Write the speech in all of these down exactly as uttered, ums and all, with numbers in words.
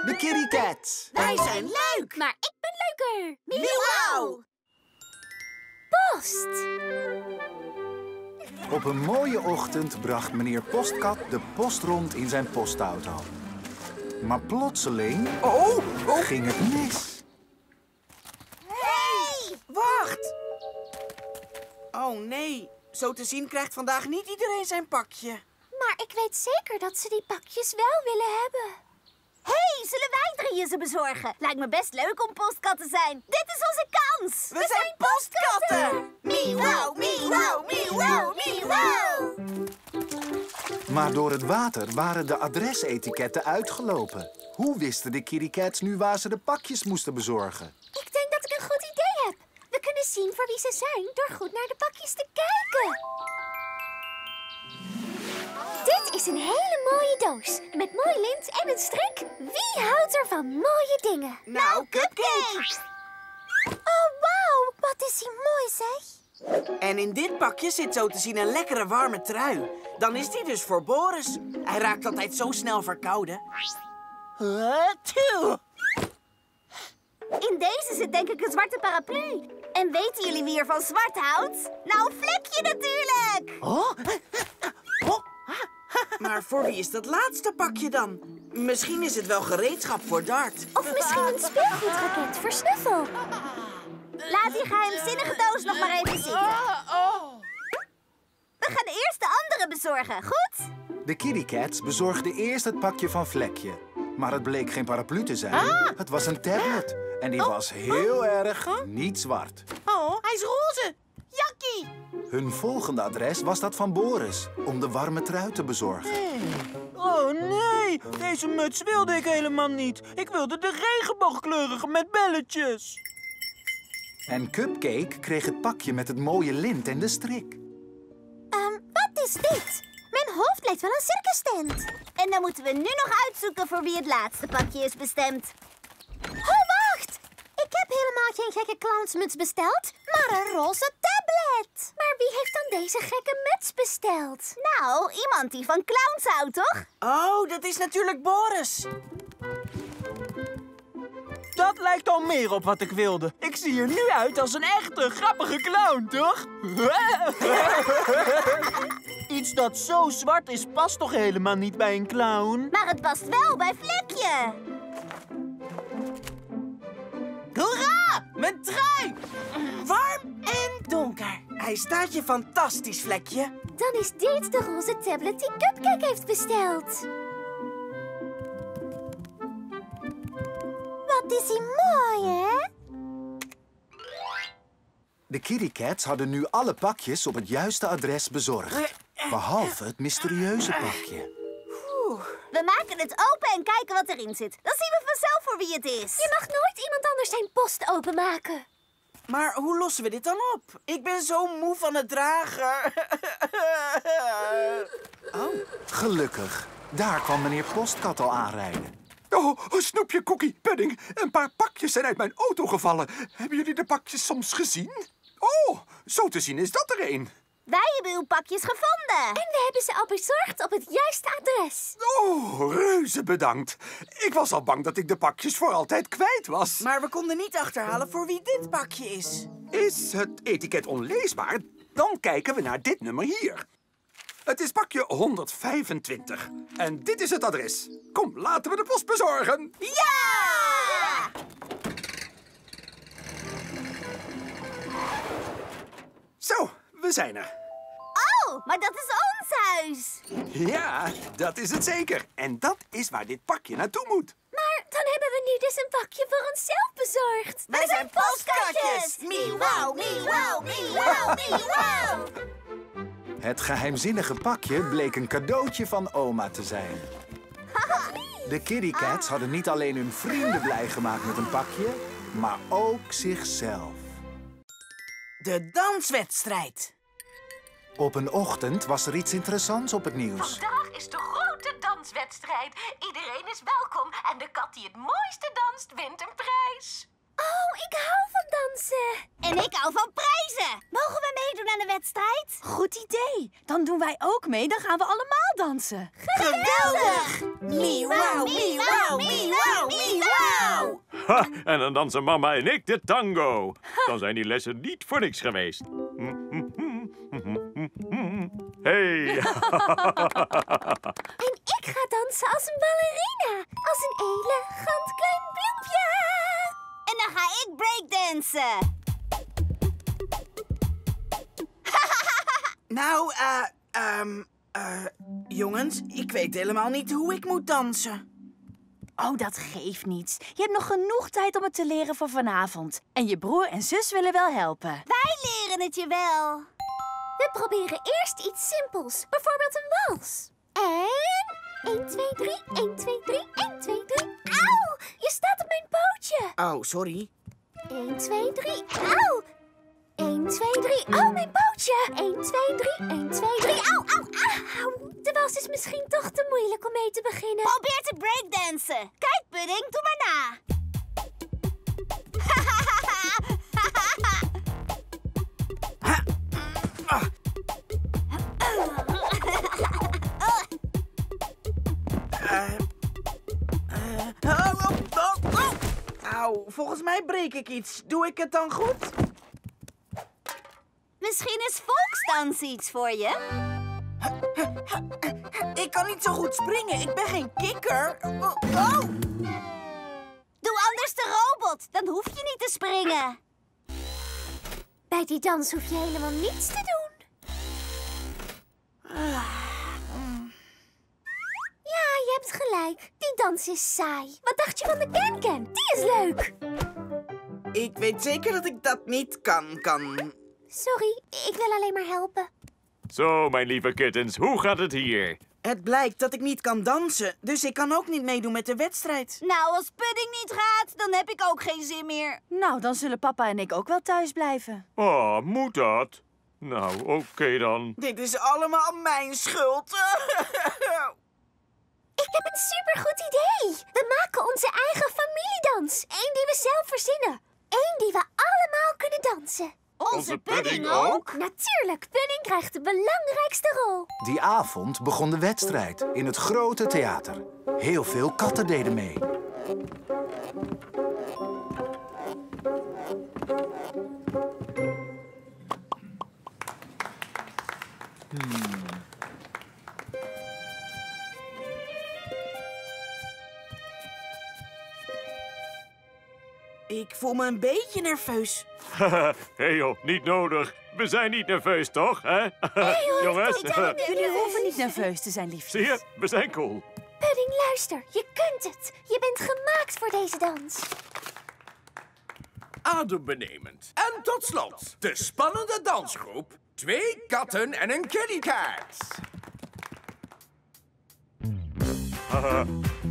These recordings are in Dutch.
de Kitty Cats. Wij zijn leuk. Maar ik ben leuker. Miauw. Post. Op een mooie ochtend bracht meneer Postkat de post rond in zijn postauto. Maar plotseling Oh, oh. ging het mis. Hey, wacht. Oh nee, zo te zien krijgt vandaag niet iedereen zijn pakje. Maar ik weet zeker dat ze die pakjes wel willen hebben. Hé, hey, zullen wij drieën ze bezorgen? Lijkt me best leuk om postkat te zijn. Dit is onze kans. We, We zijn postkatten. Miauw, miauw, miauw, miauw. Maar door het water waren de adresetiketten uitgelopen. Hoe wisten de Kitty Cats nu waar ze de pakjes moesten bezorgen? Ik denk dat ik een goed idee heb. We kunnen zien voor wie ze zijn door goed naar de pakjes te kijken. Dit is een hele mooie doos. Met mooi lint en een strik. Wie houdt er van mooie dingen? Nou, Cupcake. Oh, wauw. Wat is die mooi, zeg. En in dit pakje zit zo te zien een lekkere warme trui. Dan is die dus voor Boris. Hij raakt altijd zo snel verkouden. In deze zit denk ik een zwarte paraplu. En weten jullie wie er van zwart houdt? Nou, Vlekje natuurlijk. Oh? Oh. Maar voor wie is dat laatste pakje dan? Misschien is het wel gereedschap voor Dart. Of misschien een speelgoedraket voor Snuffel. Laat die geheimzinnige doos nog maar even zitten. We gaan eerst de andere bezorgen, goed? De Kitty Cats bezorgden eerst het pakje van Vlekje. Maar het bleek geen paraplu te zijn. Ah. Het was een tablet. En die was heel erg niet zwart. Oh, hij is roze. Jakkie. Hun volgende adres was dat van Boris, om de warme trui te bezorgen. Oh nee, deze muts wilde ik helemaal niet. Ik wilde de regenboogkleurige met belletjes. En Cupcake kreeg het pakje met het mooie lint en de strik. Um, wat is dit? Mijn hoofd lijkt wel een circustent. En dan moeten we nu nog uitzoeken voor wie het laatste pakje is bestemd. Oh, wacht! Ik heb helemaal geen gekke clownsmuts besteld, maar een roze tablet. Maar wie heeft dan deze gekke muts besteld? Nou, iemand die van clowns houdt, toch? Oh, dat is natuurlijk Boris. Dat lijkt al meer op wat ik wilde. Ik zie er nu uit als een echte grappige clown, toch? Iets dat zo zwart is, past toch helemaal niet bij een clown? Maar het past wel bij Vlekje. Hoera! Mijn trui! Warm en donker. Hij staat je fantastisch, Vlekje. Dan is dit de roze tablet die Cupcake heeft besteld. Wat is die mooi, hè? De Kitty Cats hadden nu alle pakjes op het juiste adres bezorgd. Behalve het mysterieuze pakje. We maken het open en kijken wat erin zit. Dan zien we vanzelf voor wie het is. Je mag nooit iemand anders zijn post openmaken. Maar hoe lossen we dit dan op? Ik ben zo moe van het dragen. Oh. Gelukkig, daar kwam meneer Postkat al aanrijden. Oh, snoepje, cookie, pudding. Een paar pakjes zijn uit mijn auto gevallen. Hebben jullie de pakjes soms gezien? Oh, zo te zien is dat er een. Wij hebben uw pakjes gevonden. En we hebben ze al bezorgd op het juiste adres. Oh, reuze bedankt. Ik was al bang dat ik de pakjes voor altijd kwijt was. Maar we konden niet achterhalen voor wie dit pakje is. Is het etiket onleesbaar? Dan kijken we naar dit nummer hier. Het is pakje honderdvijfentwintig. En dit is het adres. Kom, laten we de post bezorgen. Ja! Zo, we zijn er. Oh, maar dat is ons huis. Ja, dat is het zeker. En dat is waar dit pakje naartoe moet. Maar dan hebben we nu dus een pakje voor onszelf bezorgd. Wij zijn postkatjes. Miauw, miauw, miauw, miauw. Het geheimzinnige pakje bleek een cadeautje van oma te zijn. De Kitty Cats hadden niet alleen hun vrienden blij gemaakt met een pakje, maar ook zichzelf. De danswedstrijd. Op een ochtend was er iets interessants op het nieuws. Vandaag is de grote danswedstrijd. Iedereen is welkom en de kat die het mooiste danst, wint een prijs. Oh, ik hou van dansen. En ik hou van prijzen. Mogen we meedoen aan de wedstrijd? Goed idee. Dan doen wij ook mee. Dan gaan we allemaal dansen. Geweldig! Miauw, miauw, miauw, miauw. Ha, en dan dansen mama en ik de tango. Dan zijn die lessen niet voor niks geweest. Hey. En ik ga dansen als een ballerina. Als een elegant klein bloempje. En dan ga ik breakdansen. Nou, eh, ehm, eh, jongens, ik weet helemaal niet hoe ik moet dansen. Oh, dat geeft niets. Je hebt nog genoeg tijd om het te leren voor vanavond. En je broer en zus willen wel helpen. Wij leren het je wel. We proberen eerst iets simpels. Bijvoorbeeld een wals. En... één, twee, drie, één, twee, drie, één, twee, drie. Auw! Je staat op mijn pootje. Oh, sorry. één, twee, drie. Auw! één, twee, drie. Oh, mijn pootje. één, twee, drie. één, twee, drie. Auw, auw, auw. De wals is misschien toch te moeilijk om mee te beginnen. Probeer te breakdansen. Kijk, Pudding, doe maar na. Eh, eh, oh, oh, oh, oh. Auw, volgens mij breek ik iets. Doe ik het dan goed? Misschien is volksdans iets voor je. Ik kan niet zo goed springen. Ik ben geen kikker. Oh, oh. Doe anders de robot. Dan hoef je niet te springen. Bij die dans hoef je helemaal niets te doen. Ja, je hebt gelijk. Die dans is saai. Wat dacht je van de Ken-Ken? Die is leuk. Ik weet zeker dat ik dat niet kan, kan. Sorry, ik wil alleen maar helpen. Zo, mijn lieve kittens, hoe gaat het hier? Het blijkt dat ik niet kan dansen, dus ik kan ook niet meedoen met de wedstrijd. Nou, als Pudding niet gaat, dan heb ik ook geen zin meer. Nou, dan zullen papa en ik ook wel thuis blijven. Oh, moet dat? Nou, oké okay dan. Dit is allemaal mijn schuld. Ik heb een supergoed idee. We maken onze eigen familiedans. Eén die we zelf verzinnen. Eén die we allemaal kunnen dansen. Onze Pudding ook? Natuurlijk, Pudding krijgt de belangrijkste rol. Die avond begon de wedstrijd in het grote theater. Heel veel katten deden mee. Hmm. Ik voel me een beetje nerveus. Hé hey joh, niet nodig. We zijn niet nerveus, toch? Hè? Hey, jongens? Jullie hoeven niet nerveus te zijn, liefjes. Zie je? We zijn cool. Pudding, luister. Je kunt het. Je bent gemaakt voor deze dans. Adembenemend. En tot slot, de spannende dansgroep. Twee katten en een kitty cat. Haha.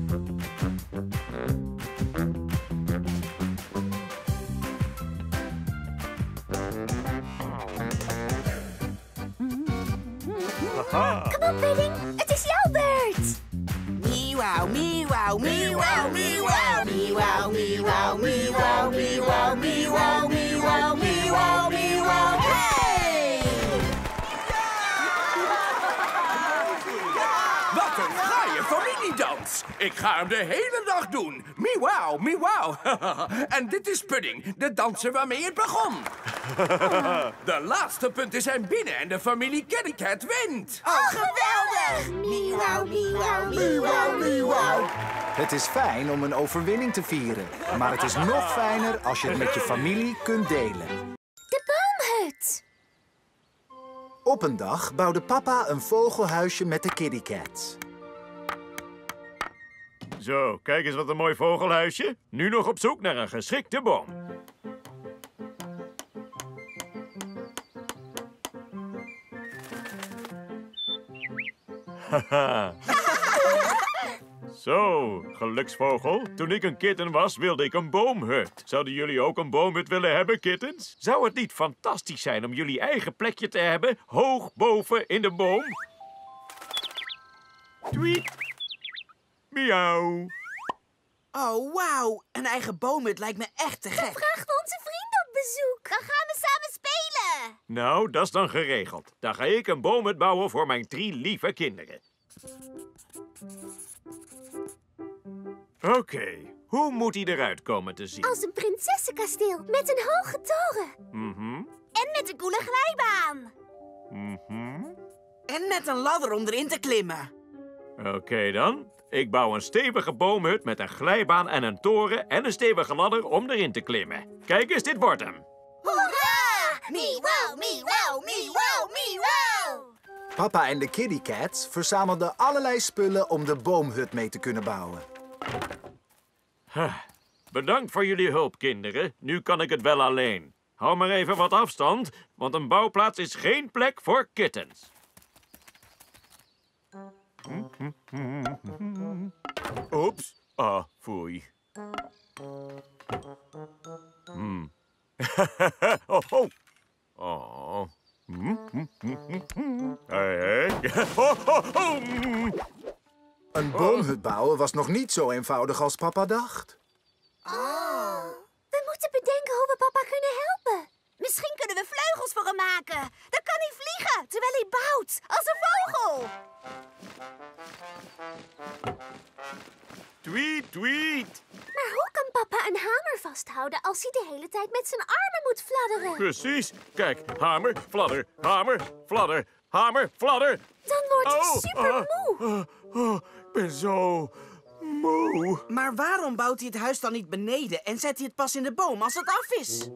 Kom op, Pudding. Het is jouw beurt. Miauw, miauw, miauw, miauw, miauw, miauw, miauw, miauw, miauw, miauw, miauw, miauw, hey! Wat een fraaie familiedans. Ik ga hem de hele dag doen. Miauw, miauw. En dit is Pudding, de danser waarmee het begon. De laatste punten zijn binnen en de familie Kitty Cat wint. Oh, geweldig! Miauw, miauw, miauw, miauw. Het is fijn om een overwinning te vieren. Maar het is nog fijner als je het met je familie kunt delen. De boomhut. Op een dag bouwde papa een vogelhuisje met de Kitty Cats. Zo, kijk eens wat een mooi vogelhuisje. Nu nog op zoek naar een geschikte boom. Haha. Zo, geluksvogel. Toen ik een kitten was, wilde ik een boomhut. Zouden jullie ook een boomhut willen hebben, kittens? Zou het niet fantastisch zijn om jullie eigen plekje te hebben, hoog boven in de boom? Tweet. Miauw. Oh, wauw. Een eigen boomhut lijkt me echt te gek. Vragen we onze vrienden op bezoek. Dan gaan we samen spelen. Nou, dat is dan geregeld. Dan ga ik een boomhut bouwen voor mijn drie lieve kinderen. Oké, okay. Hoe moet hij eruit komen te zien? Als een prinsessenkasteel met een hoge toren. Mhm. En met een coole glijbaan. Mhm. En met een ladder om erin te klimmen. Oké dan. Ik bouw een stevige boomhut met een glijbaan en een toren en een stevige ladder om erin te klimmen. Kijk eens, dit wordt hem. Hoera! Miauw, miauw, miauw, miauw. Papa en de Kitty Cats verzamelden allerlei spullen om de boomhut mee te kunnen bouwen. Huh. Bedankt voor jullie hulp, kinderen. Nu kan ik het wel alleen. Hou maar even wat afstand, want een bouwplaats is geen plek voor kittens. Oeps. Ah, foei. Hmm. oh, oh. Oh. Hey, hey. Oh, oh, oh. Een boomhut bouwen was nog niet zo eenvoudig als papa dacht. Oh. We moeten bedenken hoe we papa kunnen helpen. Misschien kunnen we vleugels voor hem maken. Dan kan hij vliegen, terwijl hij bouwt. Als een vogel. Tweet, tweet. Maar hoe kan papa een hamer vasthouden als hij de hele tijd met zijn armen moet fladderen? Precies. Kijk, hamer, fladder, hamer, fladder, hamer, fladder. Dan wordt hij Oh, super ah, moe. ah, ah, ik ben zo moe. Maar waarom bouwt hij het huis dan niet beneden en zet hij het pas in de boom als het af is?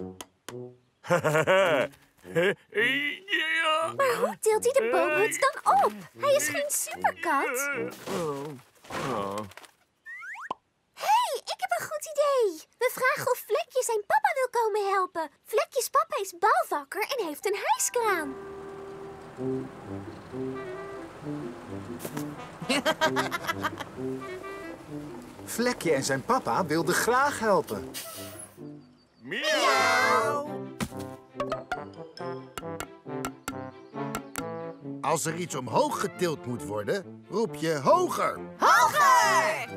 Ja. Maar hoe tilt hij de boomhut dan op? Hij is geen superkat. Oh. Oh. Hé, hey, ik heb een goed idee. We vragen of Vlekje zijn papa wil komen helpen. Vlekjes papa is bouwvakker en heeft een hijskraan. Vlekje en zijn papa wilden graag helpen. Miauw. Als er iets omhoog getild moet worden, roep je hoger. Hoger!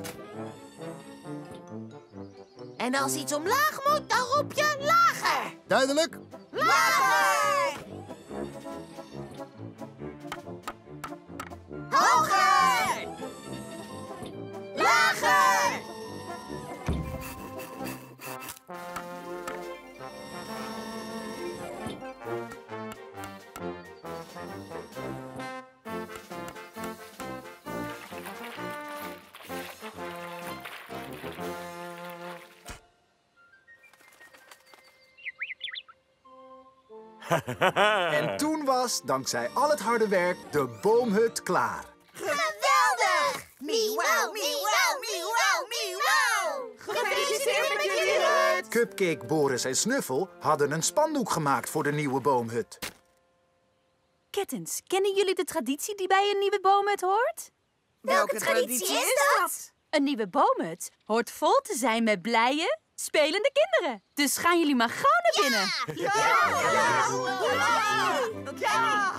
En als iets omlaag moet, dan roep je lager. Duidelijk? Lager! Hoger! Lager! En toen was, dankzij al het harde werk, de boomhut klaar. Geweldig! Miauw, miauw, miauw, miauw! Gefeliciteerd met jullie hut! Cupcake, Boris en Snuffel hadden een spandoek gemaakt voor de nieuwe boomhut. Kittens, kennen jullie de traditie die bij een nieuwe boomhut hoort? Welke traditie is dat? Een nieuwe boomhut hoort vol te zijn met blije, spelende kinderen. Dus gaan jullie maar gauw naar binnen. Ja! Ja!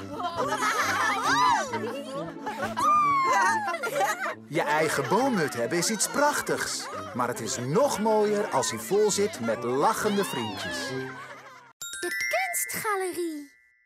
Je eigen boomhut hebben is iets prachtigs. Maar het is nog mooier als hij vol zit met lachende vriendjes. De kunstgalerie.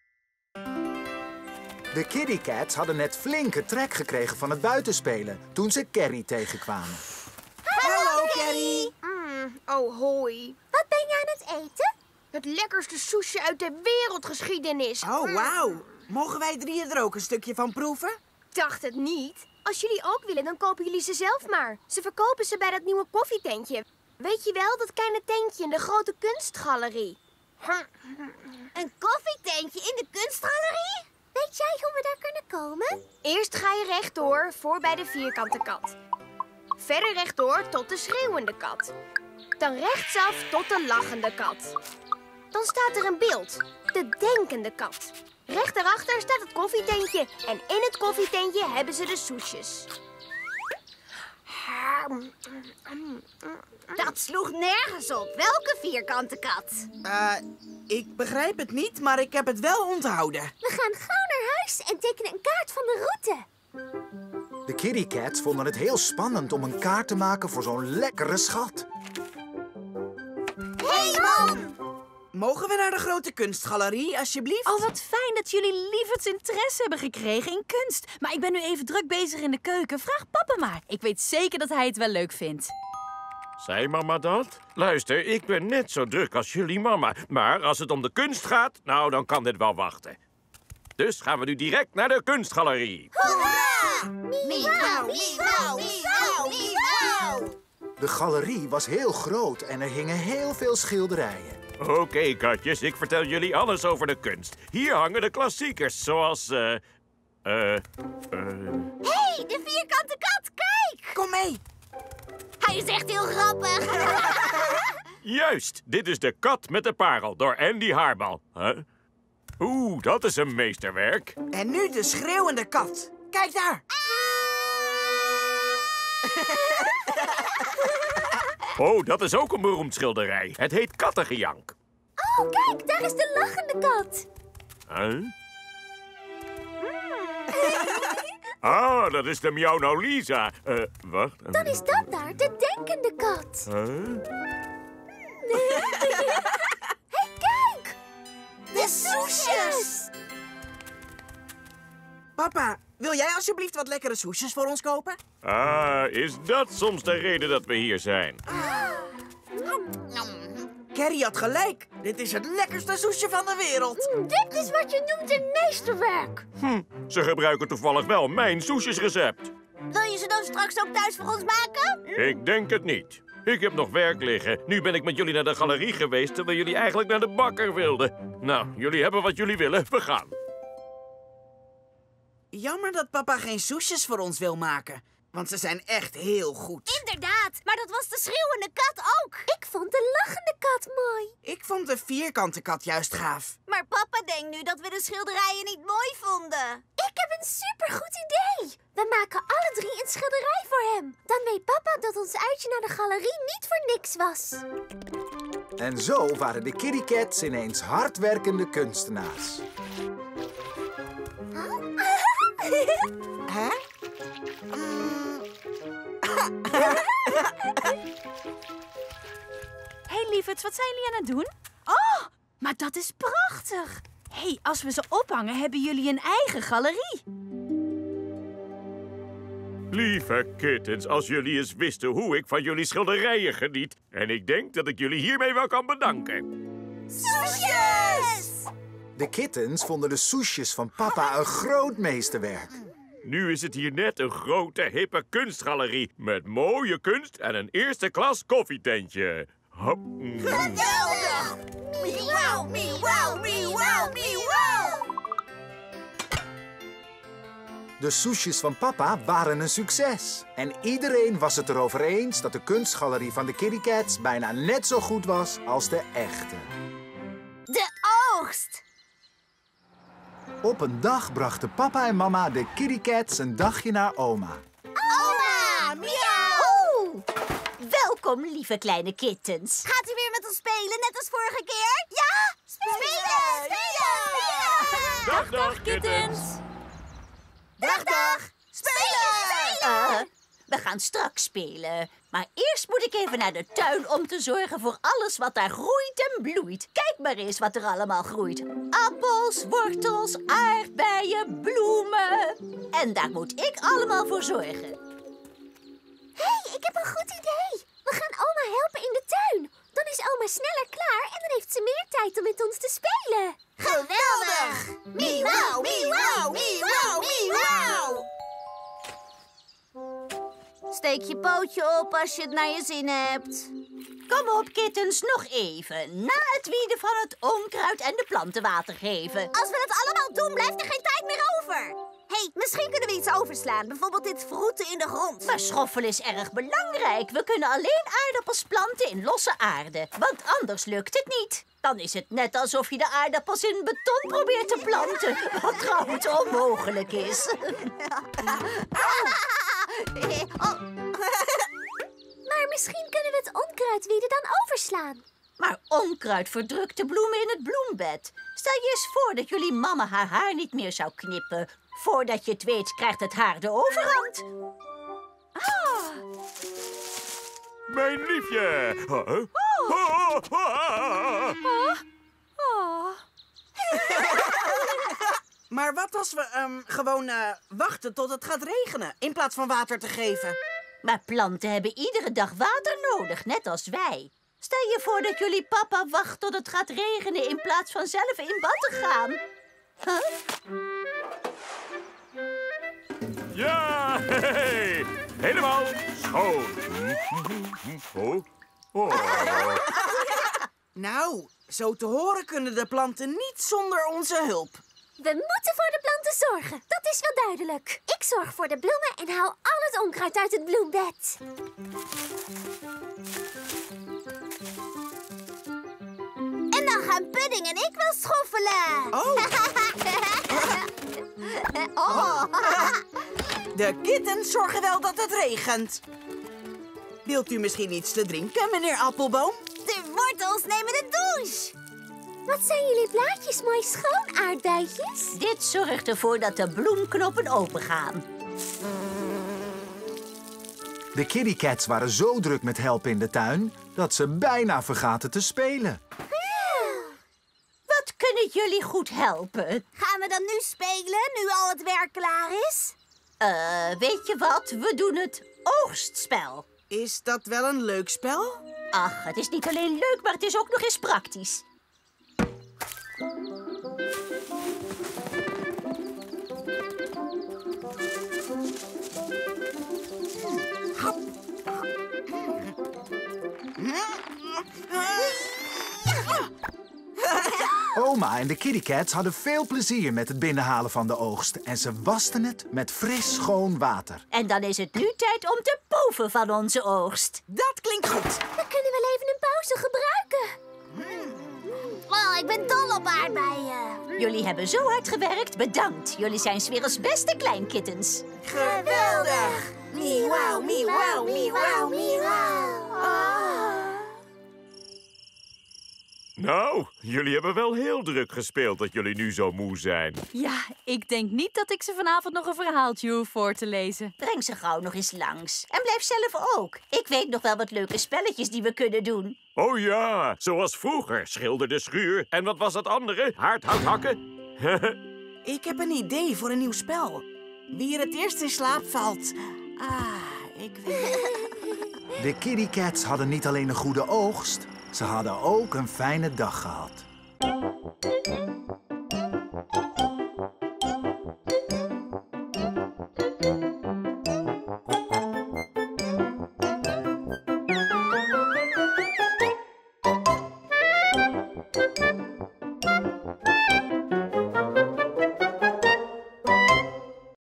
De Kitty Cats hadden net flinke trek gekregen van het buitenspelen toen ze Carrie tegenkwamen. Hallo, Carrie. Mm, oh, hoi. Wat ben je aan het eten? Het lekkerste sushi uit de wereldgeschiedenis. Oh, wauw. Mogen wij drieën er ook een stukje van proeven? Dacht het niet. Als jullie ook willen, dan kopen jullie ze zelf maar. Ze verkopen ze bij dat nieuwe koffietentje. Weet je wel, dat kleine tentje in de grote kunstgalerie. Een koffietentje in de kunstgalerie? Weet jij hoe we daar kunnen komen? Eerst ga je rechtdoor voor bij de vierkante kat. Verder rechtdoor tot de schreeuwende kat. Dan rechtsaf tot de lachende kat. Dan staat er een beeld. De denkende kat. Recht daarachter staat het koffietentje. En in het koffietentje hebben ze de soesjes. Dat sloeg nergens op. Welke vierkante kat? Uh, ik begrijp het niet, maar ik heb het wel onthouden. We gaan gauw naar huis en tekenen een kaart van de route. De Kitty Cats vonden het heel spannend om een kaart te maken voor zo'n lekkere schat. Hé, hey, man! Mogen we naar de grote kunstgalerie, alsjeblieft? Oh, wat fijn dat jullie lieverds interesse hebben gekregen in kunst. Maar ik ben nu even druk bezig in de keuken. Vraag papa maar. Ik weet zeker dat hij het wel leuk vindt. Zei mama dat? Luister, ik ben net zo druk als jullie mama. Maar als het om de kunst gaat, nou, dan kan dit wel wachten. Dus gaan we nu direct naar de kunstgalerie. Hoera! Miauw, miauw, miauw, miauw. De galerie was heel groot en er hingen heel veel schilderijen. Oké, okay, katjes, ik vertel jullie alles over de kunst. Hier hangen de klassiekers, zoals... eh... Uh, eh... Uh, uh... Hé, hey, de vierkante kat, kijk! Kom mee! Hij is echt heel grappig. Juist, dit is de kat met de parel door Andy Haarbal. Huh? Oeh, dat is een meesterwerk. En nu de schreeuwende kat. Kijk daar! Oh, dat is ook een beroemd schilderij. Het heet Kattengejank. Oh, kijk, daar is de lachende kat. Huh? Ah, dat is de Miauw nou Lisa. Uh, wacht. Dan is dat daar de denkende kat. Huh? Hé, hey, kijk! De soesjes! Papa, wil jij alsjeblieft wat lekkere soesjes voor ons kopen? Ah, is dat soms de reden dat we hier zijn? Carrie had gelijk. Dit is het lekkerste soesje van de wereld. Mm, dit is wat je noemt een meesterwerk. Hm, ze gebruiken toevallig wel mijn soesjesrecept. Wil je ze dan straks ook thuis voor ons maken? Ik denk het niet. Ik heb nog werk liggen. Nu ben ik met jullie naar de galerie geweest, terwijl jullie eigenlijk naar de bakker wilden. Nou, jullie hebben wat jullie willen. We gaan. Jammer dat papa geen soesjes voor ons wil maken. Want ze zijn echt heel goed. Inderdaad, maar dat was de schreeuwende kat ook. Ik vond de lachende kat mooi. Ik vond de vierkante kat juist gaaf. Maar papa denkt nu dat we de schilderijen niet mooi vonden. Ik heb een supergoed idee. We maken alle drie een schilderij voor hem. Dan weet papa dat ons uitje naar de galerie niet voor niks was. En zo waren de Kitty Cats ineens hardwerkende kunstenaars. Hè? Hey lieverds, wat zijn jullie aan het doen? Oh, maar dat is prachtig. Hé, hey, als we ze ophangen, hebben jullie een eigen galerie. Lieve kittens, als jullie eens wisten hoe ik van jullie schilderijen geniet. En ik denk dat ik jullie hiermee wel kan bedanken. Soesjes! De kittens vonden de soesjes van papa een groot meesterwerk. Nu is het hier net een grote, hippe kunstgalerie met mooie kunst en een eerste klas koffietentje. Hop. Mm. Geweldig! Miauw, miauw, miauw, miauw! De soesjes van papa waren een succes. En iedereen was het erover eens dat de kunstgalerie van de Kitty Cats bijna net zo goed was als de echte. De oogst! Op een dag brachten papa en mama de Kitty Cats een dagje naar oma. Oma, miauw! Welkom, lieve kleine kittens. Gaat u weer met ons spelen, net als vorige keer? Ja! Spelen! Spelen! Dag, dag, kittens! Dag, dag! Spelen! Uh, we gaan straks spelen. Maar eerst moet ik even naar de tuin om te zorgen voor alles wat daar groeit en bloeit. Kijk maar eens wat er allemaal groeit. Appels, wortels, aardbeien, bloemen. En daar moet ik allemaal voor zorgen. Hé, hey, ik heb een goed idee. We gaan oma helpen in de tuin. Dan is oma sneller klaar en dan heeft ze meer tijd om met ons te spelen. Geweldig! Miauw, miauw, miauw, miauw! Steek je pootje op als je het naar je zin hebt. Kom op, kittens, nog even. Na het wieden van het onkruid en de planten water geven. Als we dat allemaal doen, blijft er geen tijd meer over. Hé, hey, misschien kunnen we iets overslaan. Bijvoorbeeld dit vroeten in de grond. Maar schoffelen is erg belangrijk. We kunnen alleen aardappels planten in losse aarde. Want anders lukt het niet. Dan is het net alsof je de aardappels in beton probeert te planten. Wat trouwens onmogelijk is. Maar misschien kunnen we het onkruid wieden dan overslaan. Maar onkruid verdrukt de bloemen in het bloembed. Stel je eens voor dat jullie mama haar haar niet meer zou knippen. Voordat je het weet, krijgt het haar de overhand. Ah. Mijn liefje. Huh? Oh. Oh. Oh. Oh. Maar wat als we um, gewoon uh, wachten tot het gaat regenen, in plaats van water te geven? Maar planten hebben iedere dag water nodig, net als wij. Stel je voor dat jullie papa wacht tot het gaat regenen in plaats van zelf in bad te gaan. Huh? Ja, hey, helemaal schoon. Oh, oh. Nou, zo te horen kunnen de planten niet zonder onze hulp. We moeten voor de planten zorgen, dat is wel duidelijk. Ik zorg voor de bloemen en haal al het onkruid uit het bloembed. En dan gaan Pudding en ik wel schoffelen. Oh. oh. De kittens zorgen wel dat het regent. Wilt u misschien iets te drinken, meneer Appelboom? De wortels nemen de douche. Wat zijn jullie blaadjes mooi schoon, aardbeidjes? Dit zorgt ervoor dat de bloemknoppen opengaan. De Kitty Cats waren zo druk met helpen in de tuin dat ze bijna vergaten te spelen. Wat kunnen jullie goed helpen? Gaan we dan nu spelen, nu al het werk klaar is? Eh, uh, weet je wat? We doen het oogstspel. Is dat wel een leuk spel? Ach, het is niet alleen leuk, maar het is ook nog eens praktisch. Oma en de Kitty Cats hadden veel plezier met het binnenhalen van de oogst. En ze wasten het met fris schoon water. En dan is het nu tijd om te proeven van onze oogst. Dat klinkt goed. We kunnen wel even een pauze gebruiken. Oh, ik ben dol op aardbeien. Jullie hebben zo hard gewerkt. Bedankt. Jullie zijn 's werelds beste kleinkittens. Geweldig. Miauw, miauw, miauw, miauw. Nou, jullie hebben wel heel druk gespeeld dat jullie nu zo moe zijn. Ja, ik denk niet dat ik ze vanavond nog een verhaaltje hoef voor te lezen. Breng ze gauw nog eens langs. En blijf zelf ook. Ik weet nog wel wat leuke spelletjes die we kunnen doen. Oh ja, zoals vroeger. Schilder de schuur. En wat was dat andere? Haardhout hakken? Ik heb een idee voor een nieuw spel. Wie er het eerst in slaap valt. Ah, ik weet... De Kitty Cats hadden niet alleen een goede oogst, ze hadden ook een fijne dag gehad.